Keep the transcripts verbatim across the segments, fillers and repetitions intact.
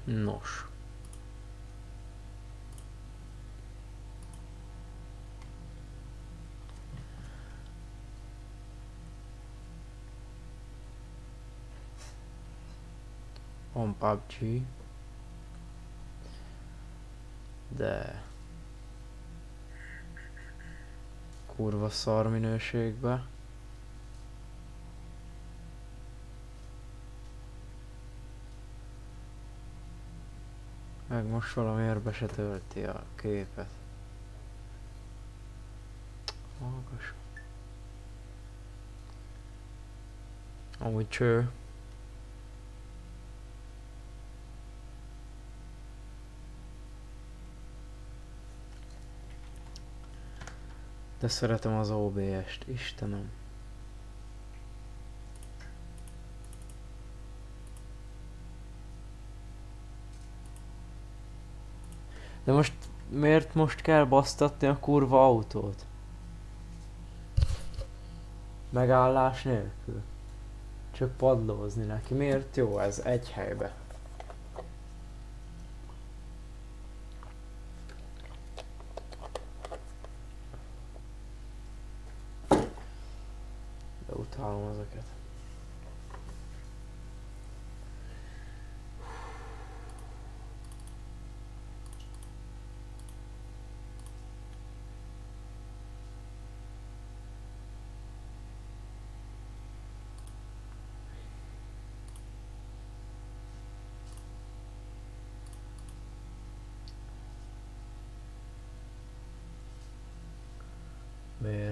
Nos. Van pé u bé gé. De... kurva szar minőségben. Meg most valamiért be se tölti a képet. Magas. Amúgy cső. De szeretem az o bé est, Istenem. De most miért most kell basztatni a kurva autót? Megállás nélkül. Csak padlózni neki. Miért jó ez egy helybe? De utálom ezeket. Miért?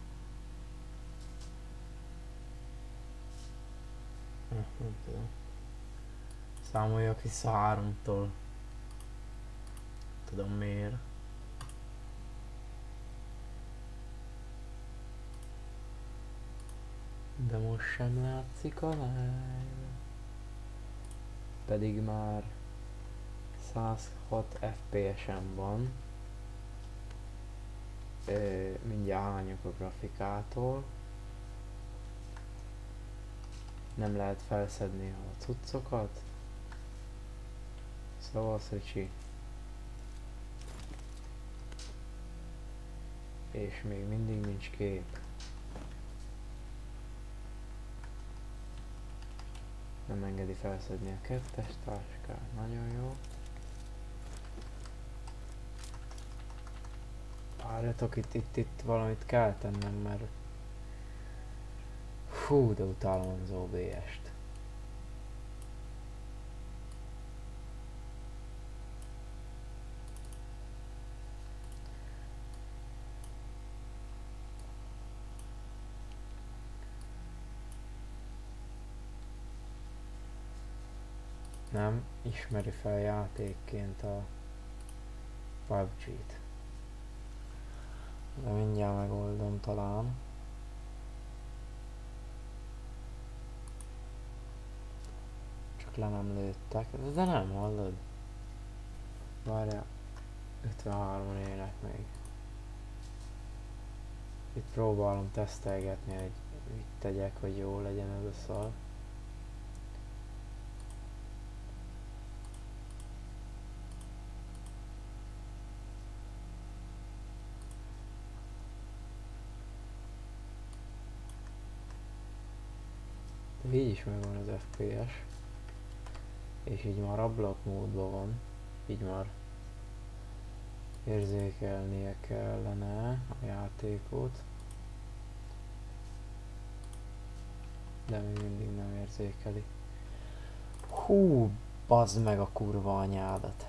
Nem tudom. Számoljak vissza háromtól. Tudom miért. De most sem látszik a live. Pedig már százhat ef pé es-en van. Ö, mindjárt hányok a grafikától. Nem lehet felszedni a cuccokat. Szóval szöcsi. És még mindig nincs kép. Nem engedi felszedni a kettes táskát. Nagyon jó. Várjatok, itt, itt, itt valamit kell tennem, mert... Hú, de utálom az o bé est. Nem ismeri fel játékként a pé u bé gét. De mindjárt megoldom talán. Csak le nem lőttek. De nem hallod. Várjál. ötvenhárman élek még. Itt próbálom tesztelgetni, hogy mit tegyek, hogy jó legyen ez a szar. De így is megvan az ef pé es. És így már ablakmódban van. Így már érzékelnie kellene a játékot. De még mindig nem érzékeli. Hú, bazd meg a kurva anyádat.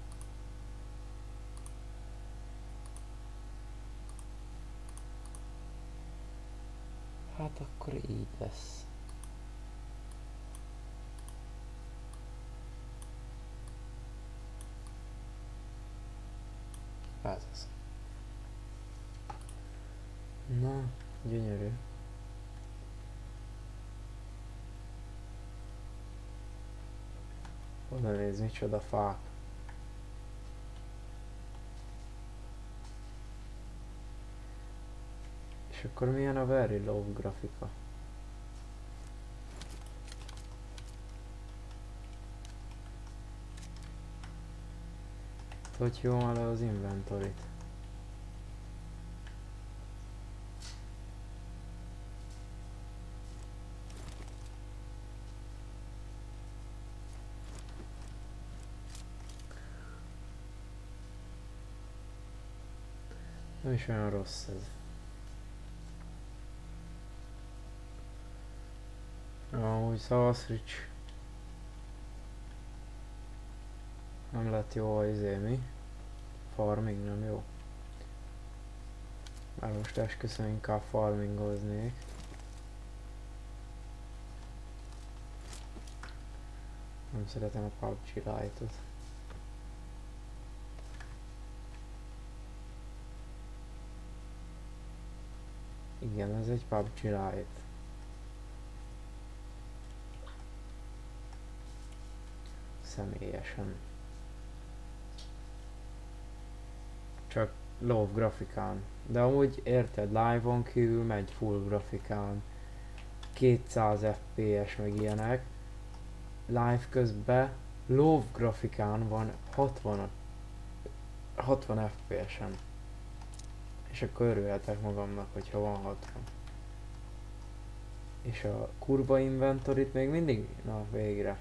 Hát akkor így lesz. Ez az. Na, gyönyörű. Oda nézd, micsoda fák. És akkor milyen a very low grafika? Totyó le az inventorit. Nem is olyan rossz ez. Amúgy szavasz, Rich. Nem lett jó a izé, mi? Farming nem jó. Már most esküszöm inkább farmingoznék. Nem szeretem a pé u bé gé Lite-ot. Igen, ez egy pé u bé gé Lite. Személyesen. Csak low grafikán. De amúgy érted, live-on kívül megy full grafikán. kétszáz ef pé es meg ilyenek. Live közben low grafikán van hatvan, hatvan ef pé es-en. És akkor örülhetek magamnak, hogyha van hatvan. És a kurva inventorit még mindig, na végre.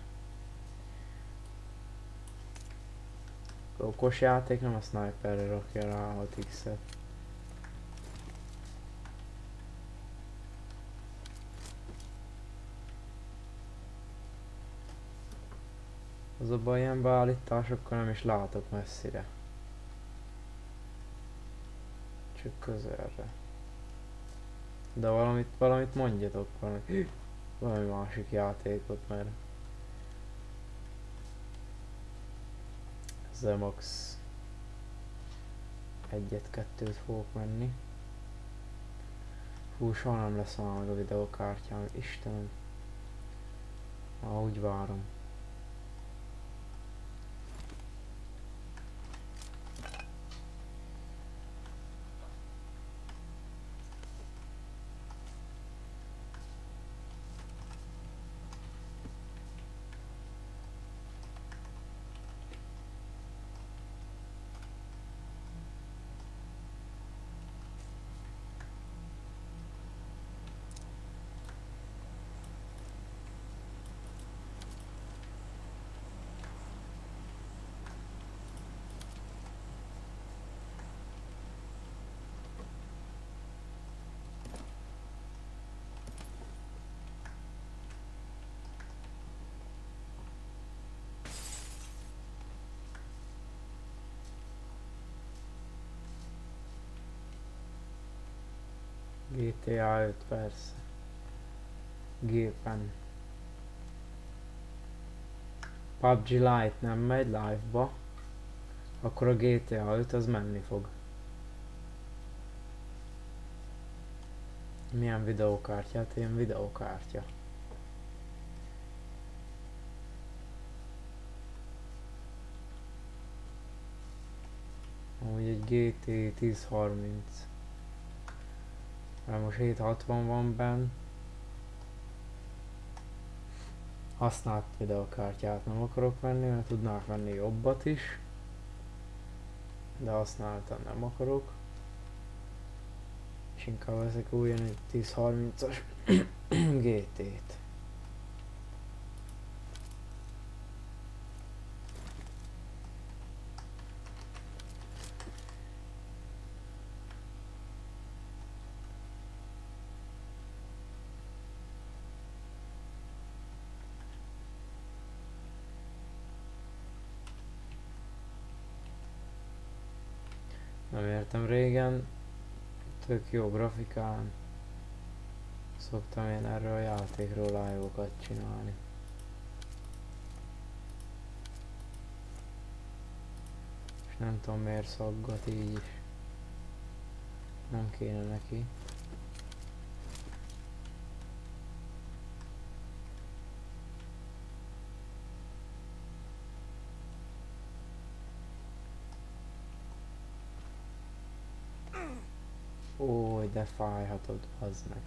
Okos játék, nem a sniperre rakja rá hat iksz-et. Az a baj, ilyen beállításokkal nem is látok messzire. Csak közelre. De valamit, valamit mondjatok, valami, valami másik játékot, mert ezzel max egyet-kettőt fogok menni. Hú, soha nem lesz már meg a videokártyám, Istenem. Már úgy várom. gé té á öt persze. Gépen. pé u bé gé Lite nem megy live-ba, akkor a gé té á öt az menni fog. Milyen videókártyát? Ilyen videókártya. Amúgy egy gé té tíz harminc. Mert most hétszázhatvan van benn. Használt videokártyát nem akarok venni, mert tudnák venni jobbat is. De használtan nem akarok. És inkább veszek újra egy tíz harmincas gé té-t. Nem értem, régen tök jó grafikán szoktam én erről a játékról live-okat csinálni. És nem tudom miért szaggat így is. Nem kéne neki. Ó, de fájhatod, az meg.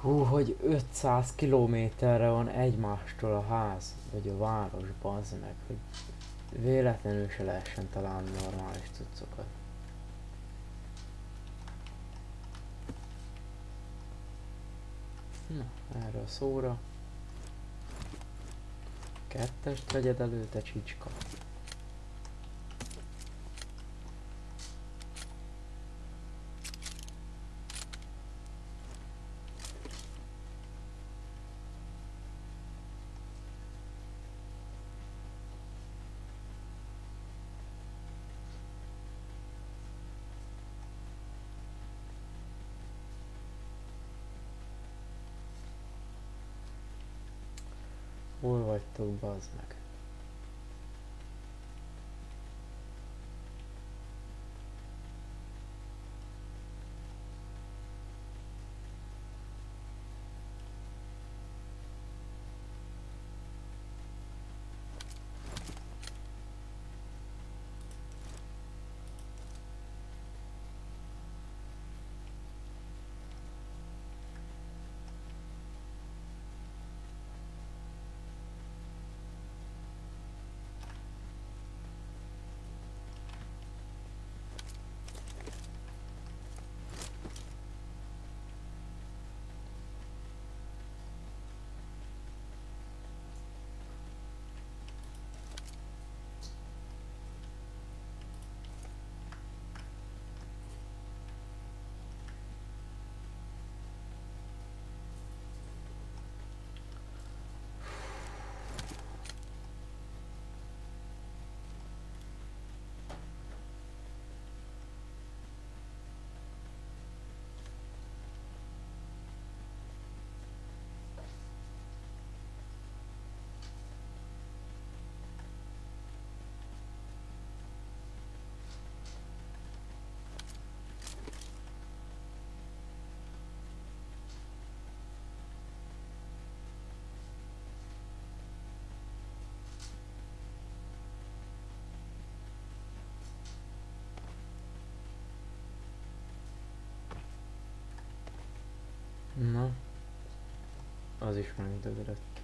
Hú, hogy ötszáz kilométerre van egymástól a ház, vagy a város, bazd meg, hogy véletlenül se lehessen találni normális cuccokat. Na, erre a szóra. Kettest vegyed elő, te csicska. Hol vagytok, bazd meg? Na, az is megdögörött.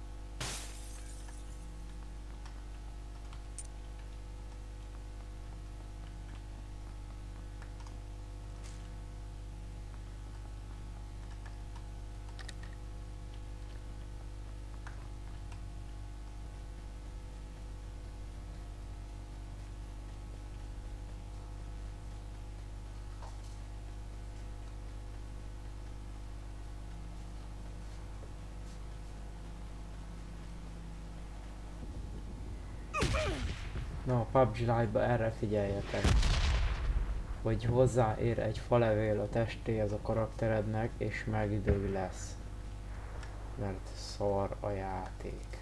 Na, a pé u bé gé Lite-ba erre figyeljetek, hogy hozzáér egy falevél a testéhez a karakterednek, és megidő lesz. Mert szar a játék.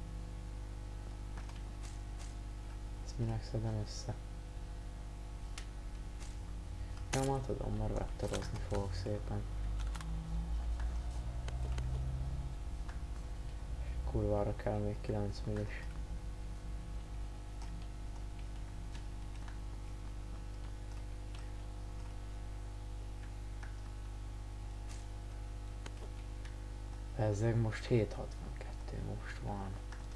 Ezt minek szedem össze? Ja, már tudom, mert vektorozni fogok szépen. Kurvára kell még kilenc millis. Ezek most hét hatvankettő most van.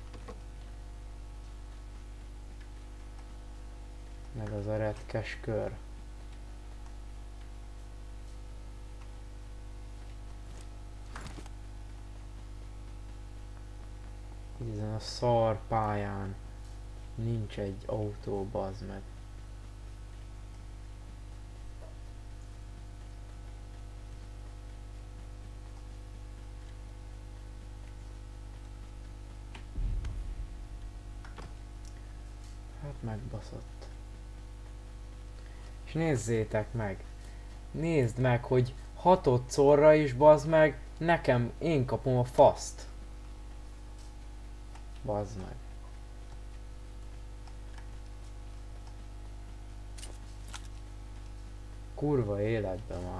Meg az a retkes kör. Ezen a szar pályán nincs egy autó, bazd meg. Hát megbaszott. És nézzétek meg! Nézd meg, hogy hatodszorra is, bazd meg, nekem, én kapom a faszt. Bazd meg. Kurva életben már.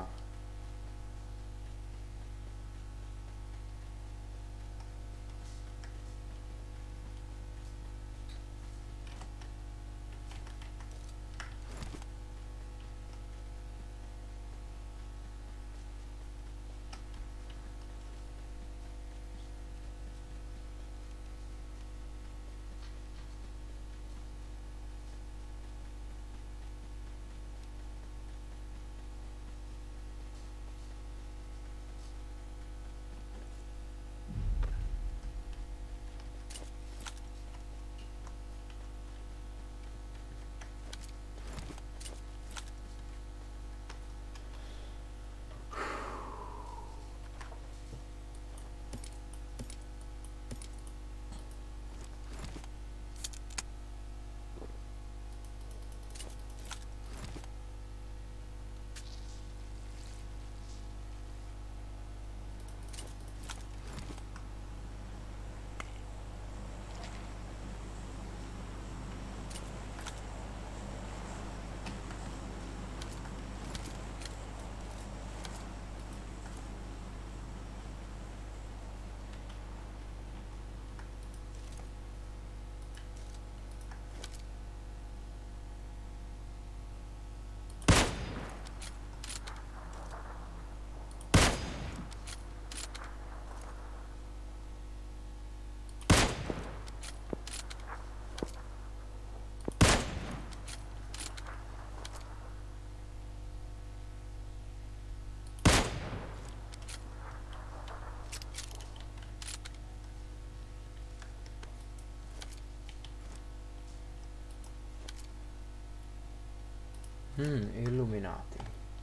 Hmm, Illuminati.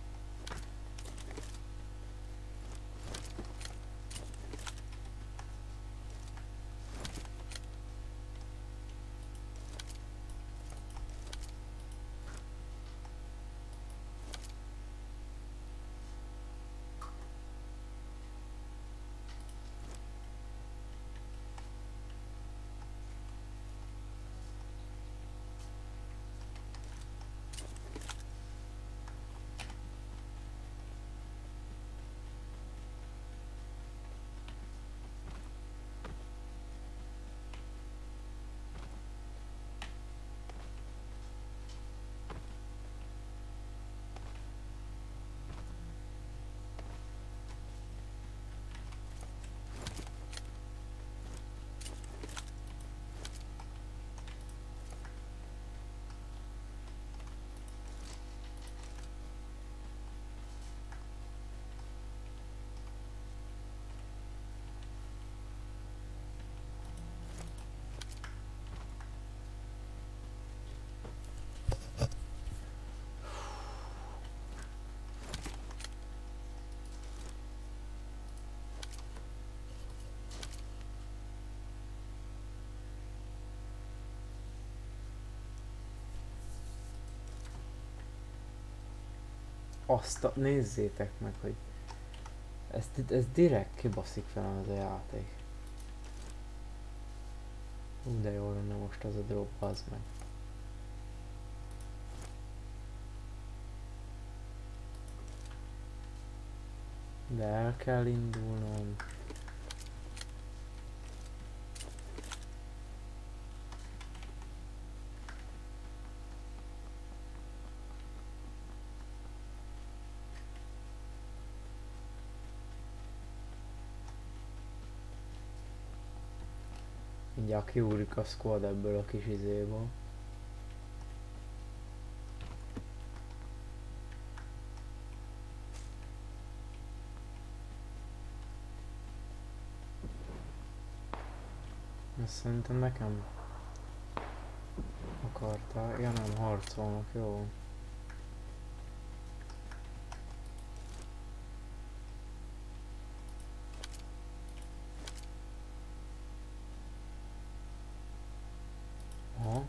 Azt a, nézzétek meg, hogy ezt, ez direkt kibaszik fel az a játék. Hú, de jó lenne most az a drop, az meg. De el kell indulnom. Mindjárt kiúrik a squad ebből a kis izéból. Ezt szerintem nekem akarták. Ja nem, harcolnak, jó. Aha.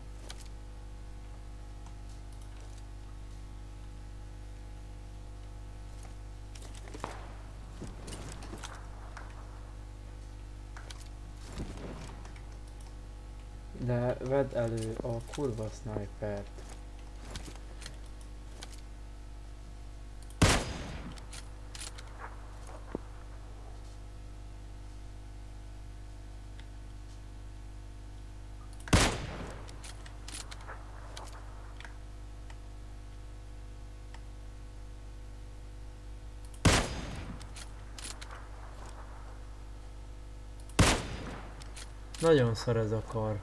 De vedd elő a kurva snipert. Nagyon szar ez a kar.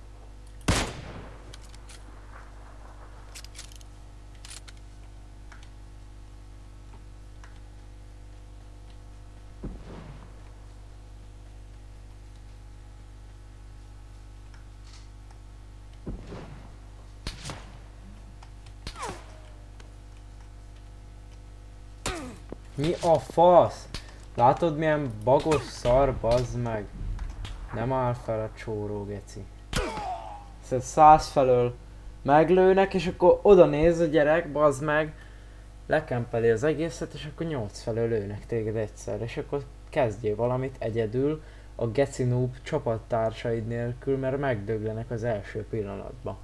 Mi a fasz? Látod milyen bagos szar, bazd meg? Nem áll fel a csóró, geci. Szóval száz felől meglőnek, és akkor oda néz a gyerek, bazd meg, lekempeli az egészet, és akkor nyolc felől lőnek téged egyszer, és akkor kezdjél valamit egyedül a geci noob csapattársaid nélkül, mert megdöglenek az első pillanatban.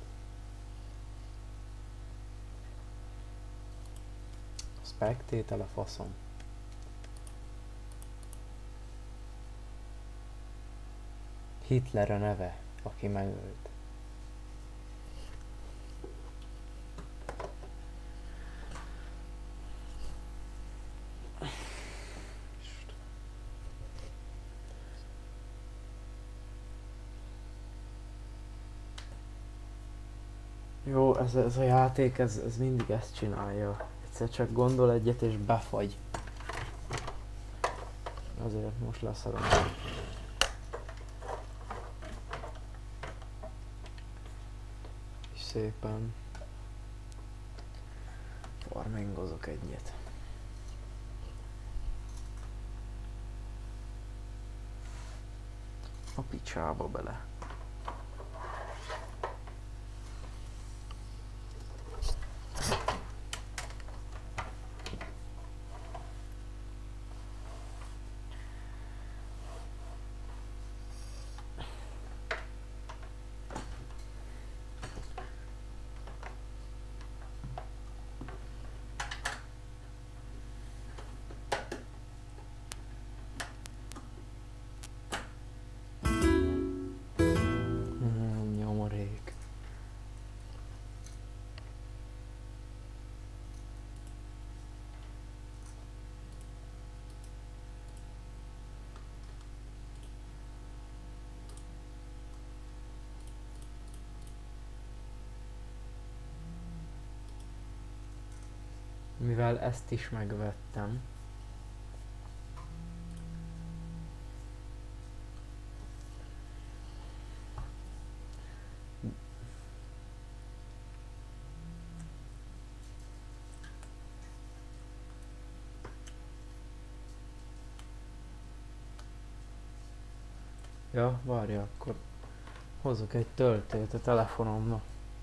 Spectate-el a faszom. Hitler a neve, aki megölt. Jó, ez, ez a játék, ez, ez mindig ezt csinálja. Egyszer csak gondol egyet és befagy. Azért most leszarom. És szépen. Farmingozok egyet. A picsába bele. Mivel ezt is megvettem, ja, várja, akkor hozok egy töltőt a telefonomnak.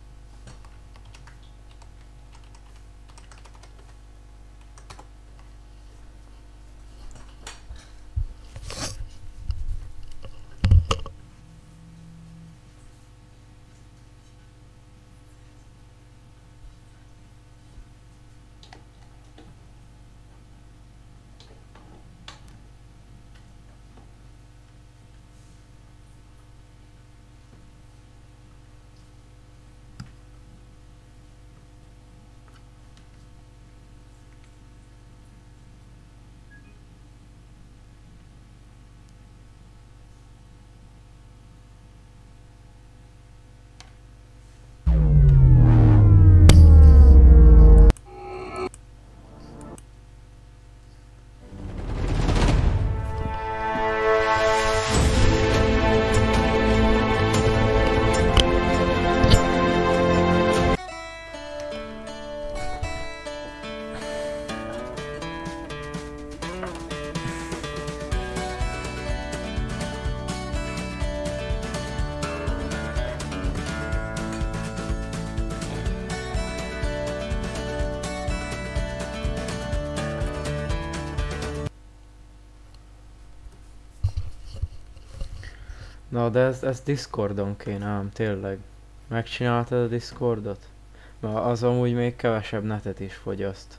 Na de ezt, ezt Discordon kéne ám, tényleg. Megcsináltad a Discordot? Mert az amúgy még kevesebb netet is fogyaszt.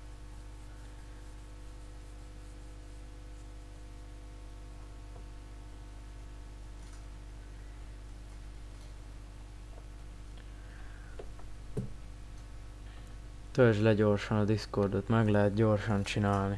Töltsd le gyorsan a Discordot, meg lehet gyorsan csinálni.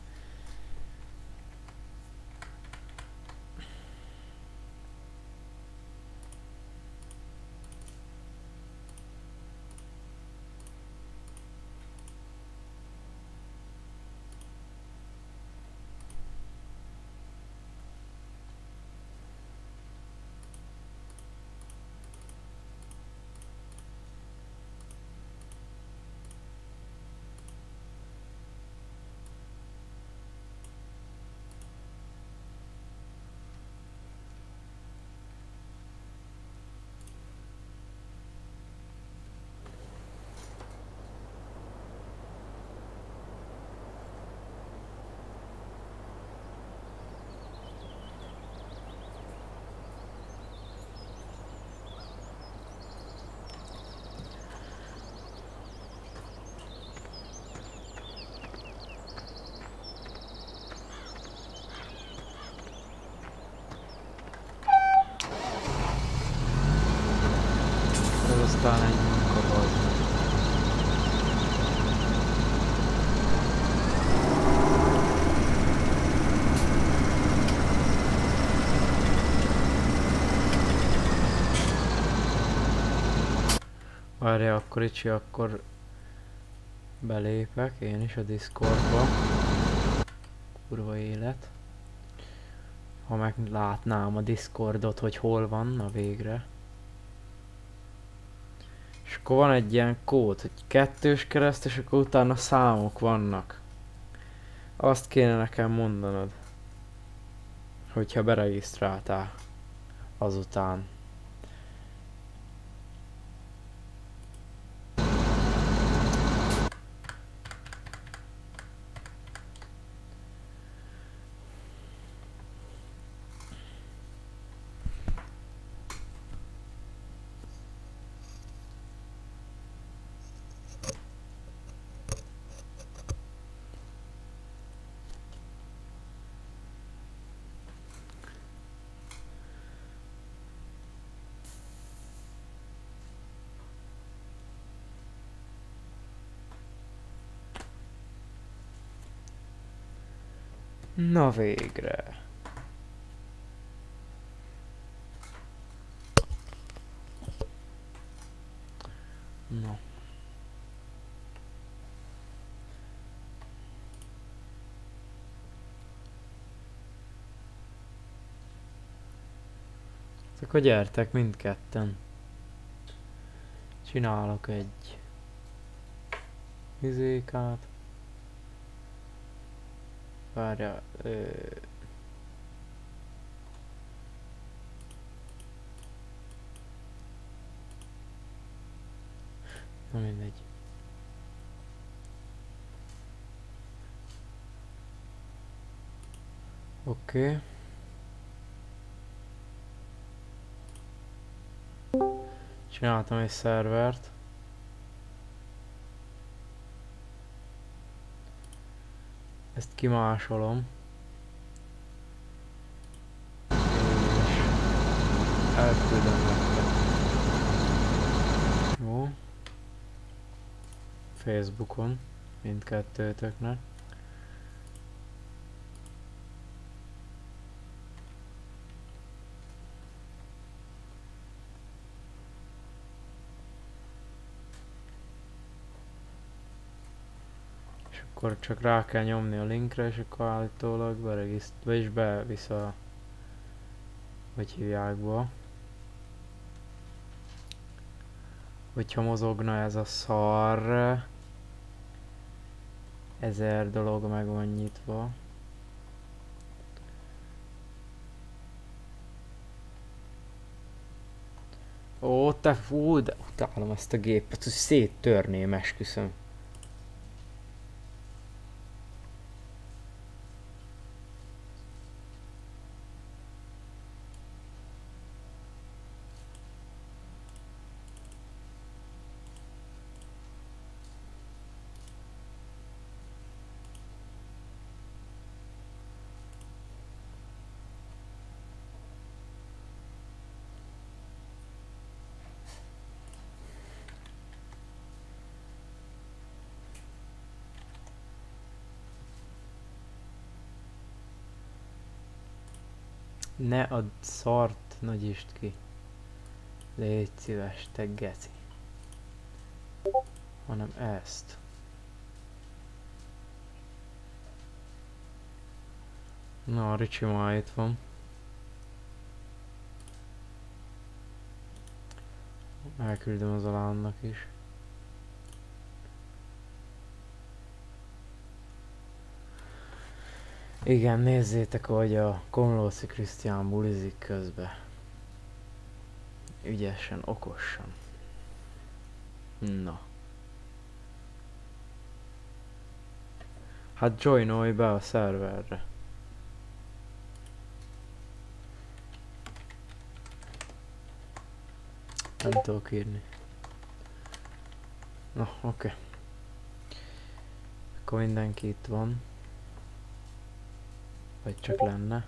Aztán egy munka az. Várja, akkor Ricsi, akkor belépek én is a Discordba. Kurva élet. Ha meglátnám a Discordot, hogy hol van, na végre. És akkor van egy ilyen kód, hogy kettős kereszt, és akkor utána számok vannak. Azt kéne nekem mondanod, hogyha beregisztráltál azután. Na végre. Na. Akkor gyertek mindketten. Csinálok egy izékát. Várja, ö... na mindegy. Oké. Okay. Csináltam egy szervert. Ezt kimásolom. És elküldöm nektek. Jó. Facebookon mindkettőtöknek. Akkor csak rá kell nyomni a linkre, és akkor állítólag beregiszt... vagyis bevisz a... hogy hívják be. Hogyha mozogna ez a szar... ezer dolog meg van nyitva. Ó, te fú, de utálom ezt a gépet, hogy széttörném, esküszöm. Ne add szart, nagyítsd ki. Légy szíves, te geci. Hanem ezt. Na, a Ricsi már itt van. Elküldöm az Alánnak is. Igen, nézzétek, hogy a Komlóci Krisztián bulizik közben. Ügyesen, okosan. Na. Hát joinolj be a szerverre. Nem tudok írni. Na, oké. Okay. Akkor mindenki itt van. Vagy csak lenne.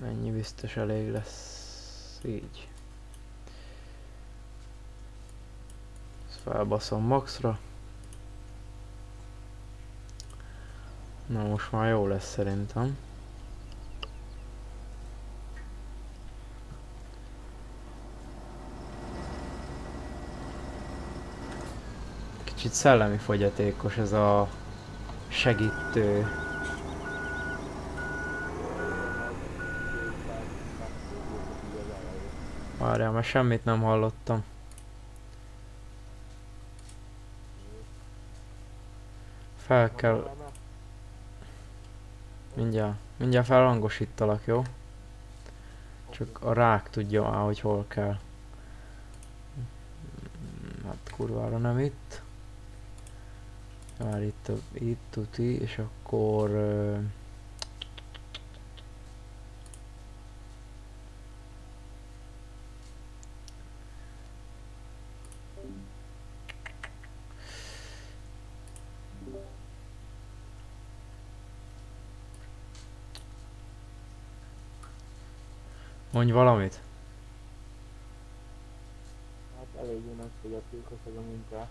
Ennyi biztos elég lesz. Így. Ezt felbaszom maxra. Na most már jó lesz szerintem. Kicsit szellemi fogyatékos ez a segítő. Várjál, mert semmit nem hallottam. Fel kell... Mindjárt, mindjárt felhangosítalak, jó? Csak a rák tudja már, hogy hol kell. Hát kurvára nem itt. Már itt, a, itt tuti, és akkor... Uh, mondj valamit. Hát eléggé nagy fogyatékos ez a munka.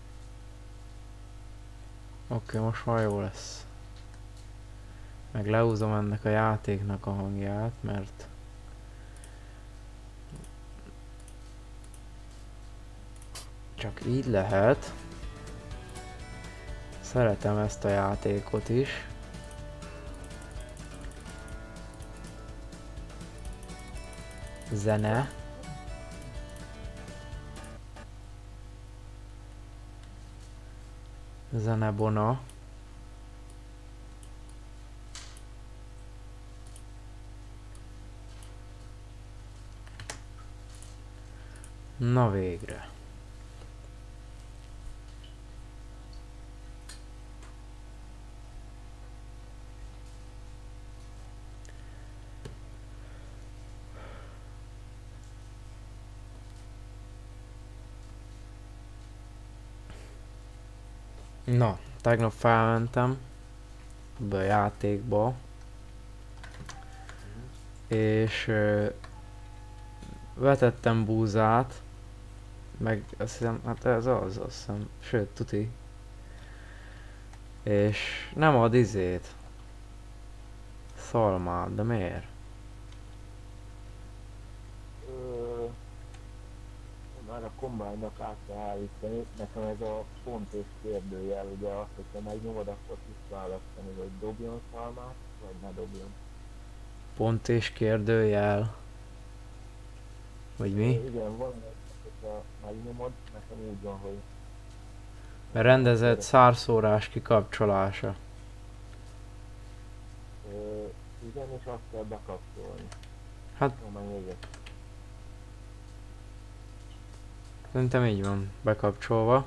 Oké, okay, most már jó lesz. Meg lehúzom ennek a játéknak a hangját, mert... Csak így lehet. Szeretem ezt a játékot is. Zene. Zenebona. Na végre. Na, tegnap felmentem be a játékba, és ö, vetettem búzát, meg azt hiszem, hát ez az, azt hiszem, sőt, tuti. És nem ad izét. Szalmát, de miért? Ö, már a kombánynak át kell állítani, nekem ez a pont és kérdőjel, ugye azt, hogyha megnyomod, akkor tudsz választani, hogy dobjon szalmát, vagy ne dobjon. Pont és kérdőjel. Vagy mi? Ö, igen, van egy, hogyha megnyomod, nekem úgy van, hogy... Rendezett szárszórás kikapcsolása. Ö, igen, és azt kell bekapcsolni. Hát... Jó, meg még egy. Szerintem így van bekapcsolva.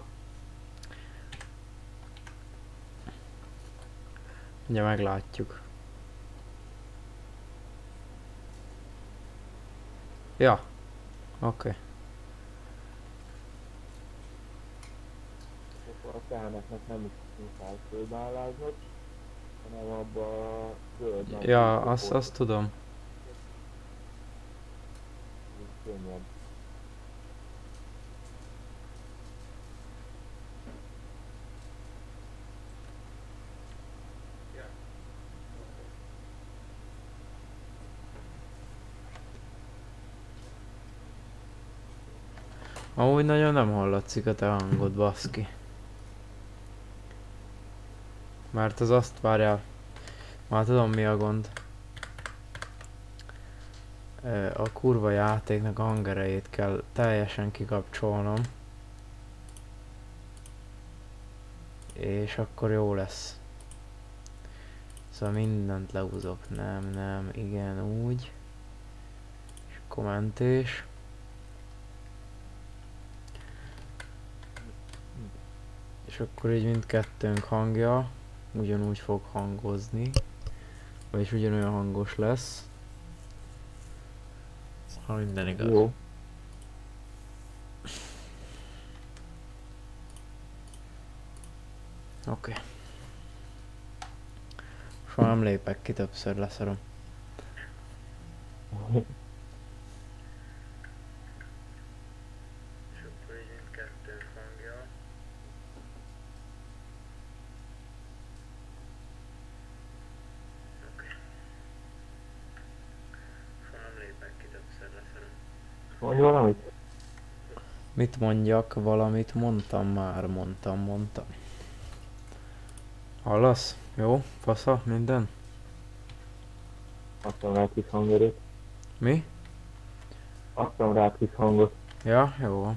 Ugye meglátjuk. Ja. Oké. Okay. Akkor a teheneknek nem is muszáj fölbeálláznod, hanem abba a zöld... Ja, azt, azt tudom. Könnyebb. Amúgy nagyon nem hallatszik a te hangod, baszki. Mert az azt várjál. Már tudom mi a gond. A kurva játéknak a hangerejét kell teljesen kikapcsolnom. És akkor jó lesz. Szóval mindent lehúzok. Nem, nem, igen, úgy. És kommentés. És akkor így mindkettőnk hangja ugyanúgy fog hangozni. Vagyis ugyanolyan hangos lesz. Ha minden igaz. Jó. Oké. Okay. Soha nem lépek ki, többször leszarom. És akkor így mindkettőnk hangja. Oké. Okay. Szóval nem lépek ki többször lefelé. Mondj valamit? Mit mondjak? Valamit mondtam már, mondtam, mondtam. Hallasz? Jó? Fasza? Minden? Adtam rá kis hangerőt. Mi? Adtam rá kis hangot. Ja, jó van.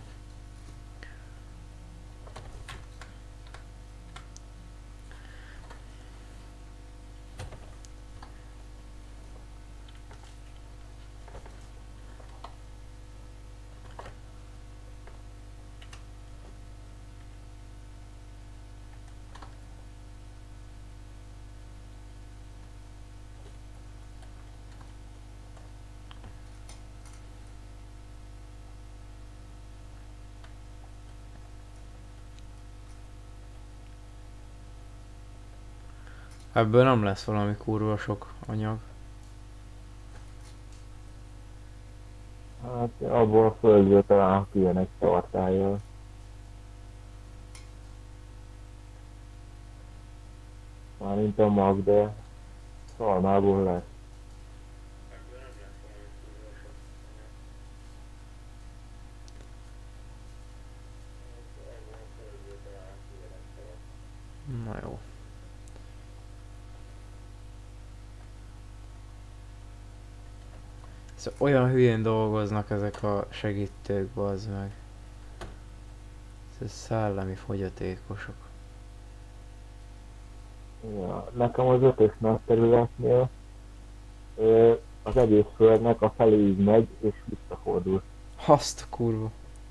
Ebből nem lesz valami kurva sok anyag. Hát abból a földről talán kijönnek tartályjal. Mármint a mag, de szalmából lesz. Ebből nem lesz valami kurva sok anyag. Abból a földből talán kijönnek tartályjal. Na jó. Szóval olyan hülyén dolgoznak ezek a segítők, bazd meg. Ez szellemi fogyatékosok. Ja, nekem az ötös nagy területnél ö, az egész földnek a feléig megy és visszafordul. Azt a kurva.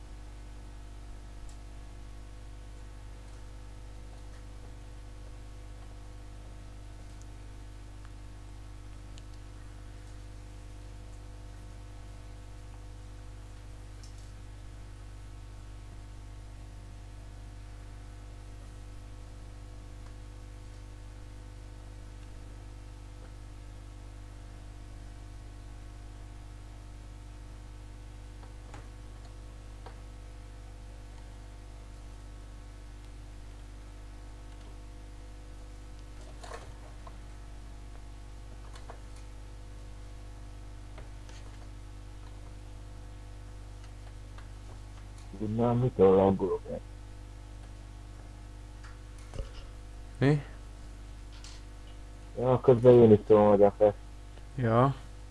Tudnám, mitől laggolok el? Mi? Ja, közben én is tudom, hogy a fest. Ja.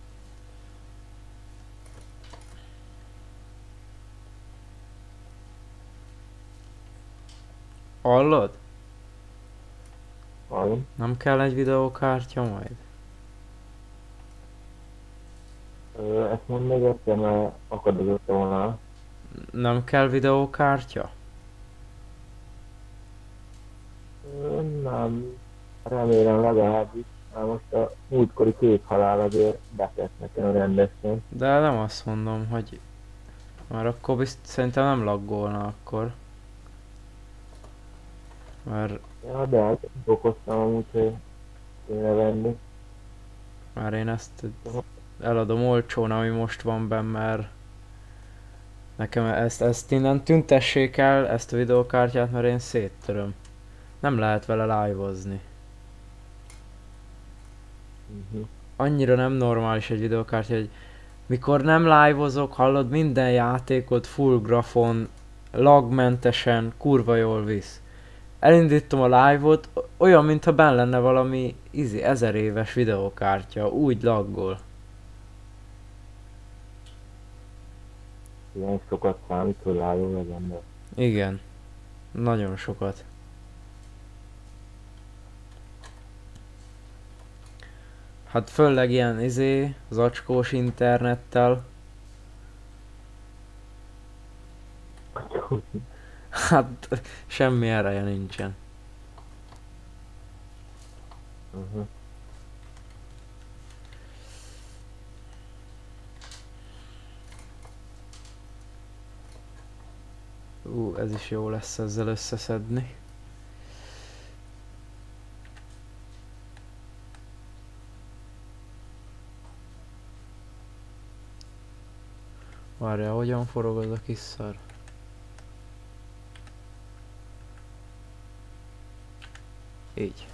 Hallod? Hallom? Nem kell egy videókártya majd? Ö, ezt mondd még egyszer, mert akadozott volna. Nem kell videókártya? Ö, nem, remélem legalábbis. Már most a múltkori kék halál azért betett nekem rendesen. De nem azt mondom, hogy... Már akkor bizt... szerintem nem laggolna akkor. Mert... Ja, de hát okoztam amúgy, hogy kéne venni. Már én ezt eladom olcsón, ami most van benn, mert... Nekem ezt, ezt innen tüntessék el, ezt a videókártyát, mert én széttöröm. Nem lehet vele live-ozni. Uh-huh. Annyira nem normális egy videókártya, hogy mikor nem live-ozok, hallod, minden játékot full grafon, lagmentesen, kurva jól visz. Elindítom a live-ot, olyan, mintha benn lenne valami izi, ezer éves videókártya, úgy laggol. Ilyen sokat számít, hogy lájó legyen, de... Igen. Nagyon sokat. Hát főleg ilyen izé, zacskós internettel. Hát semmi ereje nincsen. Uh-huh. Ú, ez is jó lesz ezzel összeszedni. Várjál, hogyan forog az a kis szar? Így.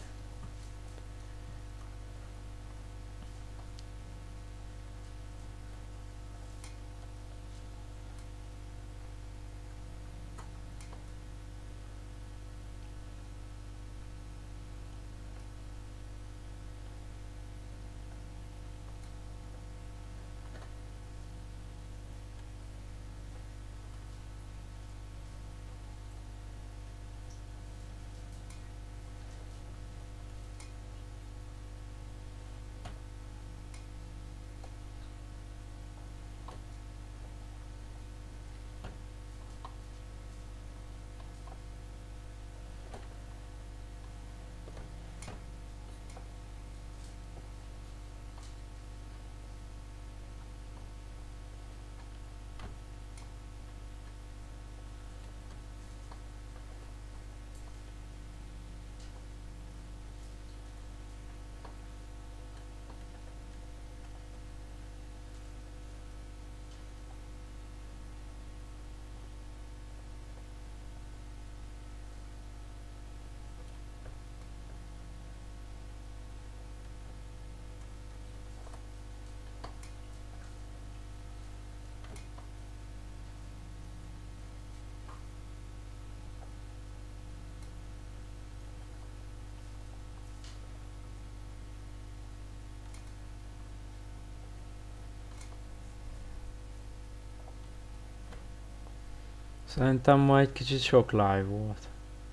Szerintem ma egy kicsit sok live volt.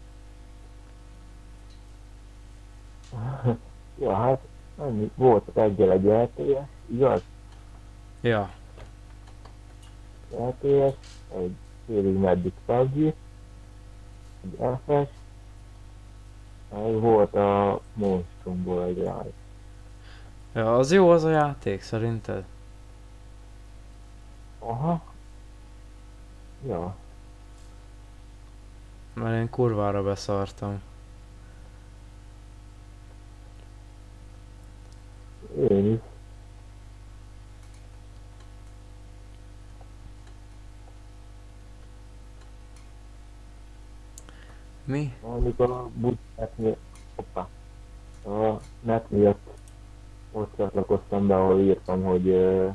Ja, hát annyi, volt reggel egy el té es, igaz? Ja. el té es, egy félig meddig pubg, egy ef es, meg volt a Monstrumból egy live. Ja, az jó az a játék, szerinted? Aha. Ja. Mert én kurvára beszartam. Én is. Mi? Amikor a busznet miatt, hoppá, a net miatt ott csatlakoztam be, ahol írtam, hogy uh,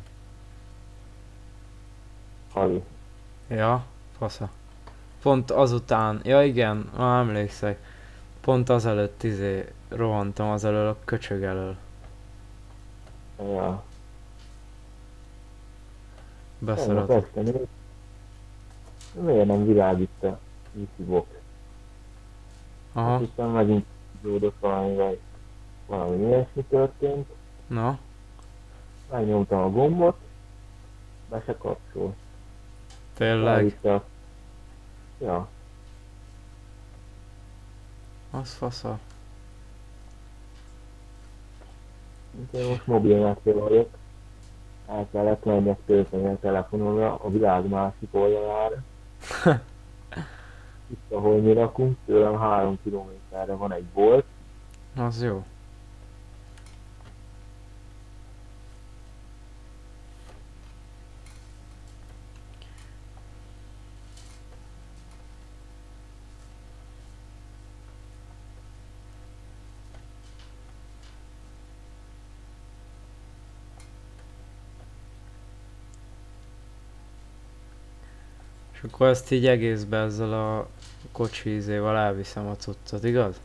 Hali. Ja, fasza. Pont azután, ja igen, már emlékszek. Pont azelőtt izé rohantam az elől a köcsög elől. Ja. Beszarod. Este néz. Miért nem világít a Easybox? Aha, Azt hiszem megint zódott valami, vagy valami ilyesmi történt. na. Megnyomtam a gombot, be se kapcsol. Tényleg. Elvitte a... Ja. Az fasza. Úgyhogy most mobilnetről vagyok. El kellett menjek tölteni a telefonomra a világ másik oldalára. Itt, ahol mi lakunk, tőlem három kilométerre van egy bolt. Az jó. És akkor ezt így egészbe ezzel a kocsi izével elviszem a cuccot, igaz?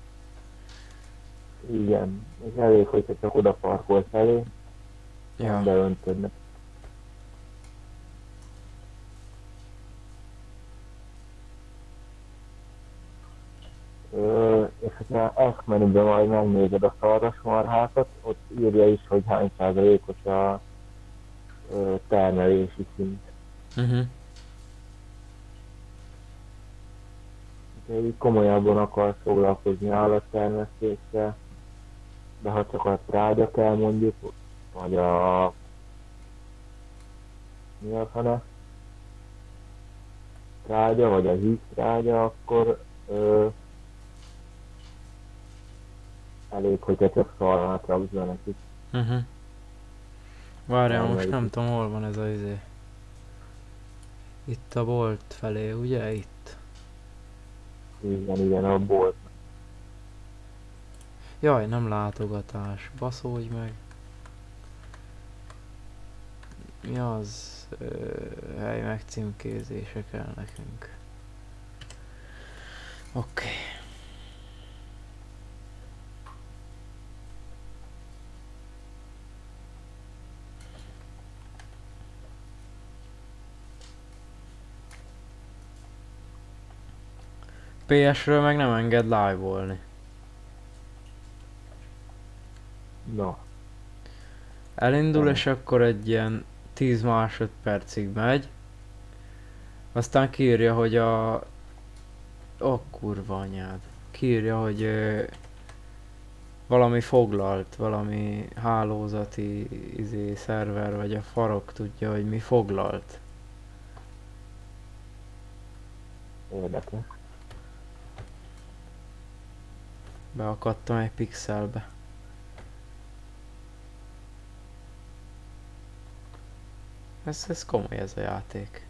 Igen, és elég, hogyha csak oda parkolsz elé, Ja. nem beöntödnek. Ö, és hogyha ezt menüben majd megnézed a szarvasmarhákat, ott írja is, hogy hány százalékos a ö, termelési szint. Uh-huh. Úgyhogy komolyabban akarsz foglalkozni állattermesztéssel, de ha csak a trágya kell mondjuk, vagy a... mi a fene? Trágya, vagy a híz trágya, akkor ö, elég, hogyha csak szalmát raksz be nekik. Uh-huh. Várjál, Nem, most vagy- nem tudom, hol van ez a izé. Itt a bolt felé, ugye? Itt. Igen, igen, a bolt. Jaj, nem látogatás. Baszódj meg. Mi az? Ö, hely megcímkézése kell nekünk. Oké. Okay. pé es-ről meg nem enged live-olni. Na, Elindul nem. és akkor egy ilyen tíz másodpercig megy. Aztán kiírja, hogy a... Ó, kurva anyád. Kiírja, hogy ö, valami foglalt, valami hálózati izé, szerver, vagy a farok tudja, hogy mi foglalt. Érdekes. Beakadtam egy pixelbe. Ez, ez komoly ez a játék.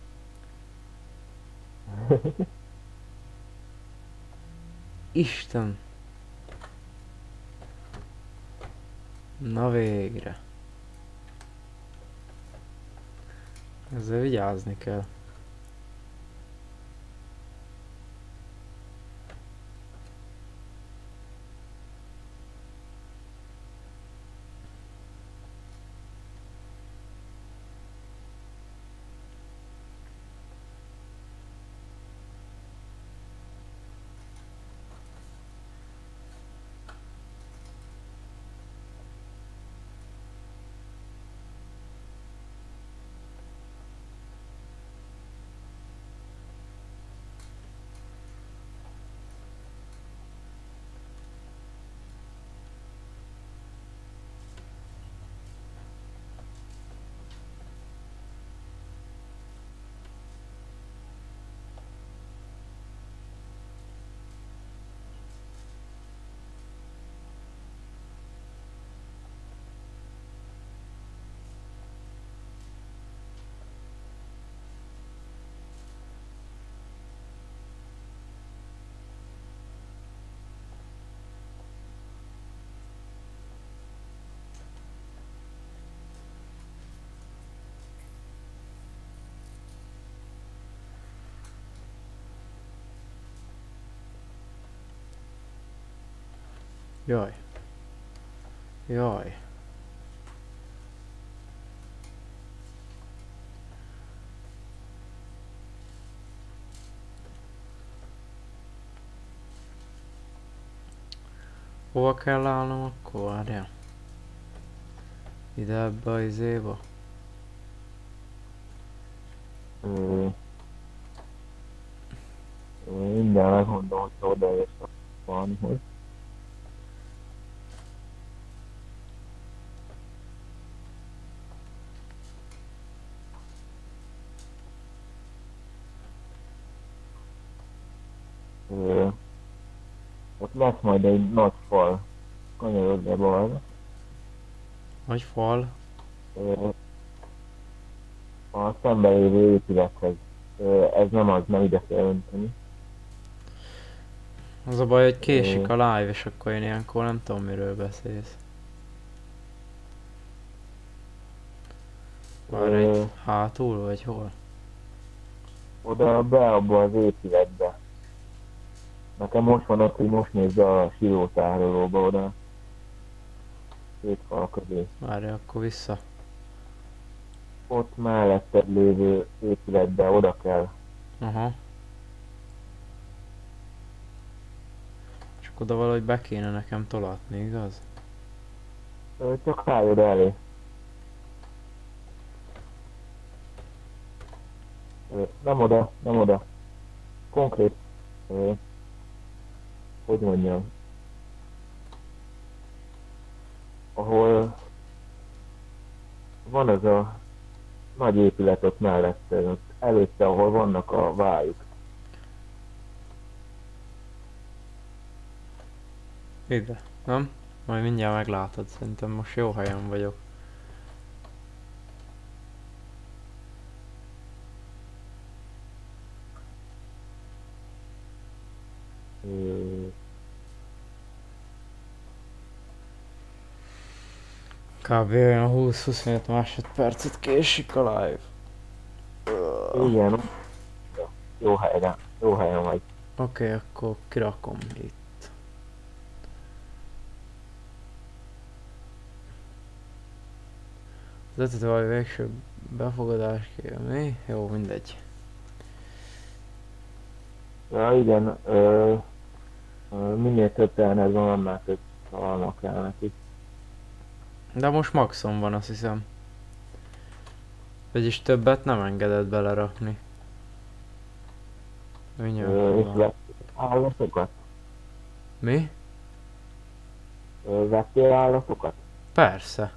Isten! Na végre. Ezzel vigyázni kell. Jaj. Jaj. Hova kell állnom akkor? Várjál. Ide ebbe a izéba? Ö, ö, Minden megmondom, hogy odaérsz a valamihoz. Ö, Ott lesz majd egy nagy fal, kanyarodj le balra. Nagy fal. Ö, A szemben lévő épülethez. Ö, Ez nem az, nem ide kell önteni. Az a baj, hogy késik Ö, a live, és akkor én ilyenkor nem tudom, miről beszélsz. Már ö, itt hátul, vagy hol? Oda be abba az épületbe. Nekem most van ott, hogy most nézd a sírótárolóba oda. Két fal közé. Várj, akkor vissza. Ott melletted lévő épületbe oda kell. Aha. Csak oda valahogy be kéne nekem tolatni, igaz? Ö, Csak állj oda elé. Ö, Nem oda, nem oda. Konkrét. Ö, Hogy mondjam. Ahol van az a nagy épület ott mellette, ott előtte, ahol vannak a vályuk. Ide, nem? Majd mindjárt meglátod, szerintem most jó helyen vagyok. Kb. Olyan húsz-huszonöt másodpercet késik a live. Igen, jó helyre, jó helyen vagy. Oké, okay, akkor kirakom itt. Az ötletővalami végső befogadás kéne, mi? Jó, mindegy. Ja igen, ö, ö, minél több tehened van, annál több alma kell neki. De most maxon van, azt hiszem. Vagyis többet nem engedett belerakni. Ö, és Mindjárt. vettél állatokat? Mi? Ö, vettél állatokat? Persze.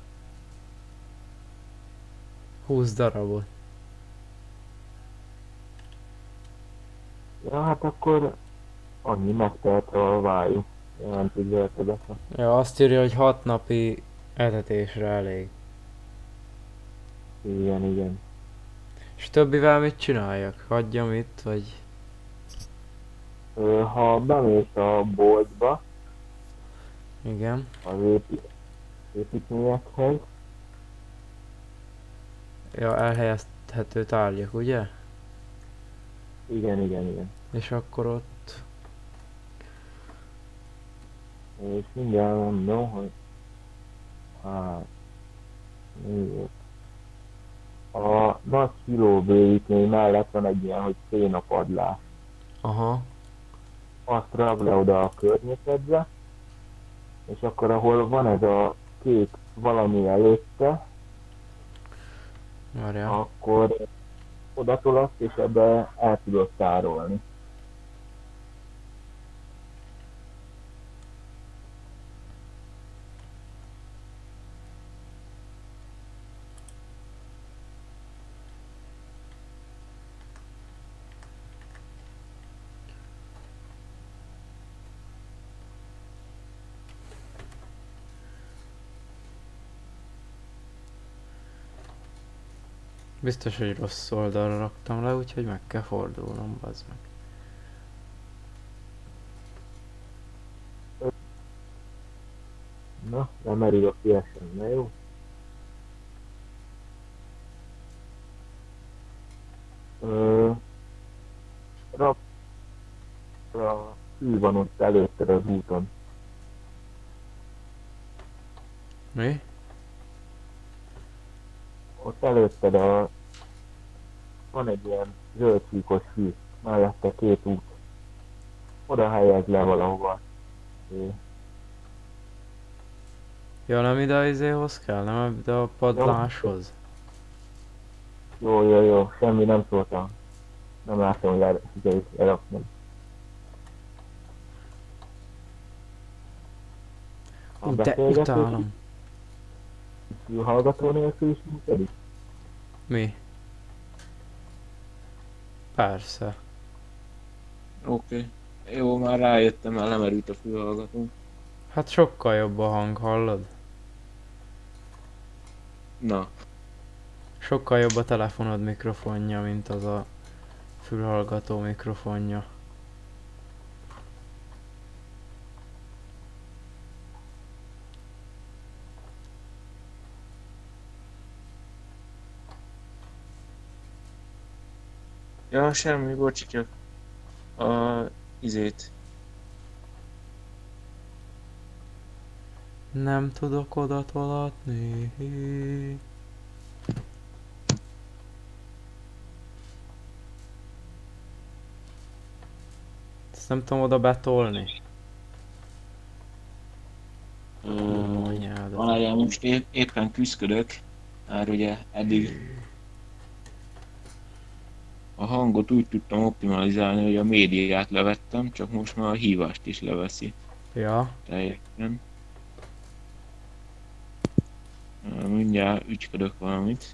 húsz darabot. Ja, hát akkor annyi megtehet a vájú. Nem tudja többet. Ja, azt írja, hogy hat napi etetésre elég. Igen, igen. És többivel mit csináljak? Hagyjam itt, vagy... Ö, ha bemész a boltba, Igen. az épít, építményekhez, Ja, elhelyezhető tárgyak, ugye? igen, igen, igen. És akkor ott... És mindjárt mondom, hogy hát, nézzük. A nagy kilóbőítmény mellett van egy ilyen, hogy szénapadlás. Aha. Azt ragd le oda a környezetbe, és akkor ahol van ez a kék valami előtte, Várjál. akkor oda tolasz, és ebbe el tudod tárolni. Biztos, hogy rossz oldalra raktam le, úgyhogy meg kell fordulnom, bazd meg. Na, nem erülök szívesen, na jó? Ö, rakd a fű van ott előtted az úton. Mi? Ott előtted a... van egy ilyen zöldcsíkos fű, mellette két út. Oda helyezd le valahova. É. Ja, nem ide izéhoz kell? Nem ide a padláshoz? Jó, jó, jó, semmi nem szóltam. Nem láttam, hogy el, sikerült leraknom. A Ú, de beszélgetés utálom. hallgató nélkül is működik? Mi? Persze. Oké. Okay. Jó, már rájöttem, már lemerült a fülhallgatón. Hát sokkal jobb a hang, hallod? Na, Sokkal jobb a telefonod mikrofonja, mint az a fülhallgató mikrofonja. ja, semmi, bocs, csak a izét. Nem tudok oda tolatni. Ezt nem tudom oda betolni. Ö, Anyádat. Várjál, most épp, éppen küzdködök, már ugye eddig a hangot úgy tudtam optimalizálni, hogy a médiát levettem, csak most már a hívást is leveszi. Ja. Teljesen. Ö, Mindjárt ügyködök valamit.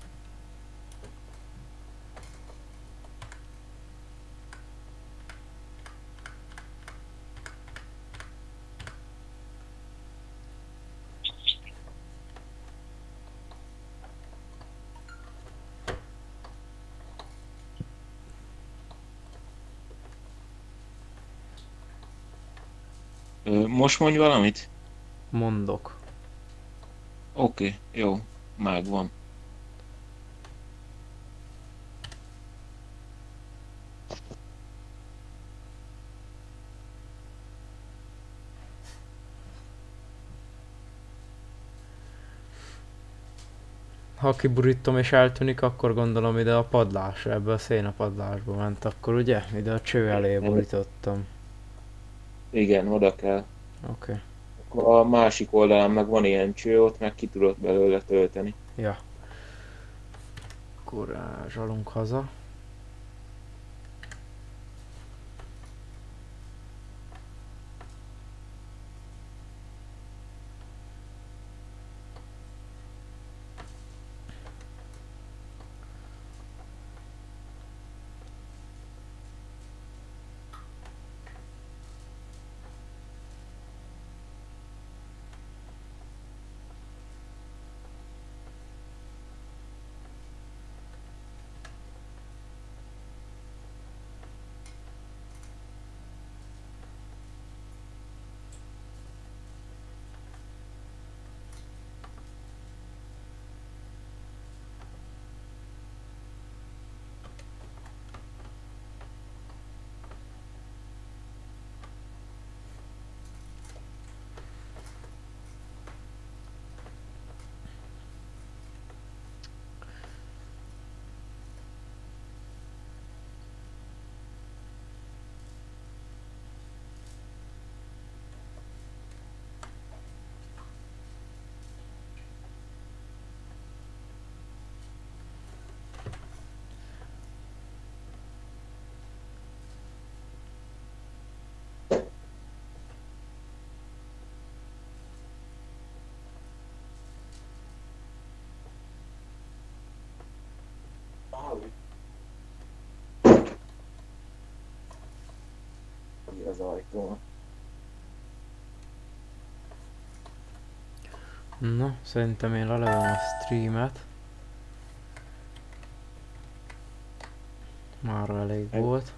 Ö, Most mondj valamit? Mondok. Oké, okay, jó, megvan. Ha kiburítom és eltűnik, akkor gondolom ide a padlásra, ebbe a szénapadlásba ment akkor, ugye? Ide a cső elé borítottam. Igen, oda kell. Oké. Okay. Akkor a másik oldalán meg van ilyen cső, ott meg ki tudod belőle tölteni. Ja. Akkor zsalunk haza. Az ajtó. Na, szerintem én lelevem a streamet. Mára elég volt.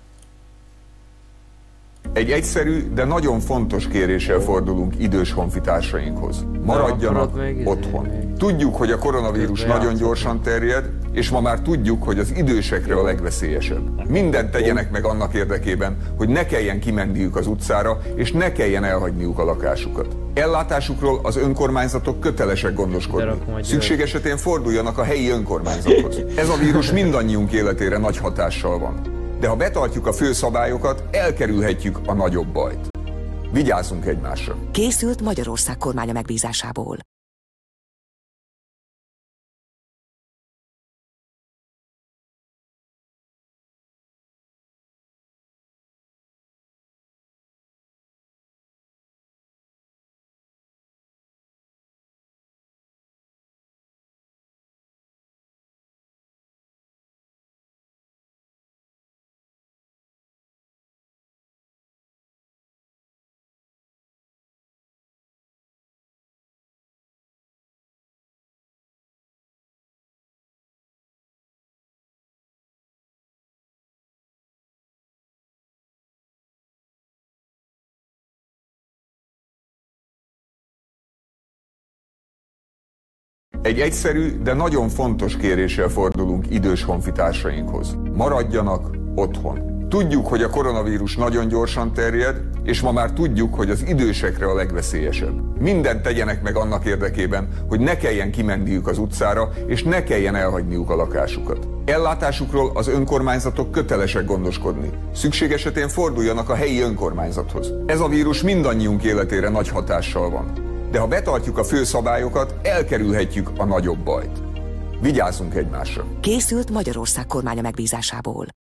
Egy egyszerű, de nagyon fontos kéréssel fordulunk idős honfitársainkhoz. Maradjanak otthon. Tudjuk, hogy a koronavírus nagyon gyorsan terjed, és ma már tudjuk, hogy az idősekre a legveszélyesebb. Mindent tegyenek meg annak érdekében, hogy ne kelljen kimenniük az utcára, és ne kelljen elhagyniuk a lakásukat. Ellátásukról az önkormányzatok kötelesek gondoskodni. Szükség esetén forduljanak a helyi önkormányzathoz. Ez a vírus mindannyiunk életére nagy hatással van. De ha betartjuk a fő szabályokat, elkerülhetjük a nagyobb bajt. Vigyázzunk egymásra! Készült Magyarország kormánya megbízásából. Egy egyszerű, de nagyon fontos kéréssel fordulunk idős honfitársainkhoz. Maradjanak otthon. Tudjuk, hogy a koronavírus nagyon gyorsan terjed, és ma már tudjuk, hogy az idősekre a legveszélyesebb. Mindent tegyenek meg annak érdekében, hogy ne kelljen kimenniük az utcára, és ne kelljen elhagyniuk a lakásukat. Ellátásukról az önkormányzatok kötelesek gondoskodni. Szükség esetén forduljanak a helyi önkormányzathoz. Ez a vírus mindannyiunk életére nagy hatással van. De ha betartjuk a fő szabályokat, elkerülhetjük a nagyobb bajt. Vigyázzunk egymásra! Készült Magyarország kormánya megbízásából.